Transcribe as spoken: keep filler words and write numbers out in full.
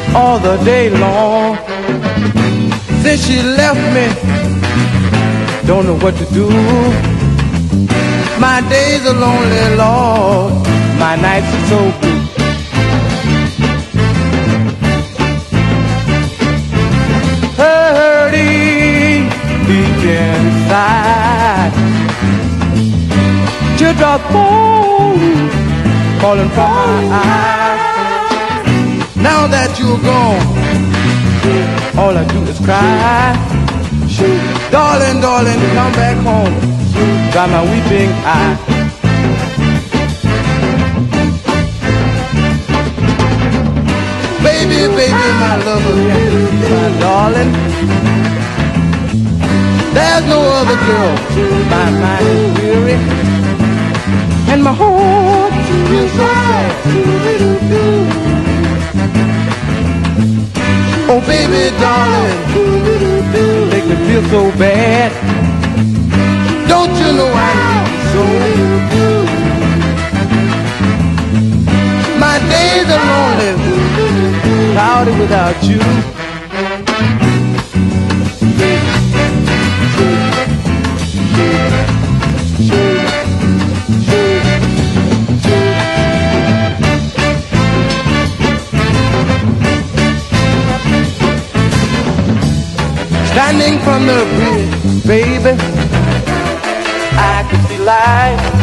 all the day long. Since she left me, don't know what to do. My days are lonely, Lord, my nights are so blue. Hurting deep inside, teardrop falling, falling from my eyes. Now that you're gone, all I do is cry. Darling, darling, come back home, dry my weeping eye. Baby, baby, my lover, my darling, there's no other girl. My mind is weary, and my heart feels so sad. Oh baby, darling, make me feel so bad. Don't you know I need you so? My days are lonely, cloudy without you. Standing from the bridge, baby, I could see light.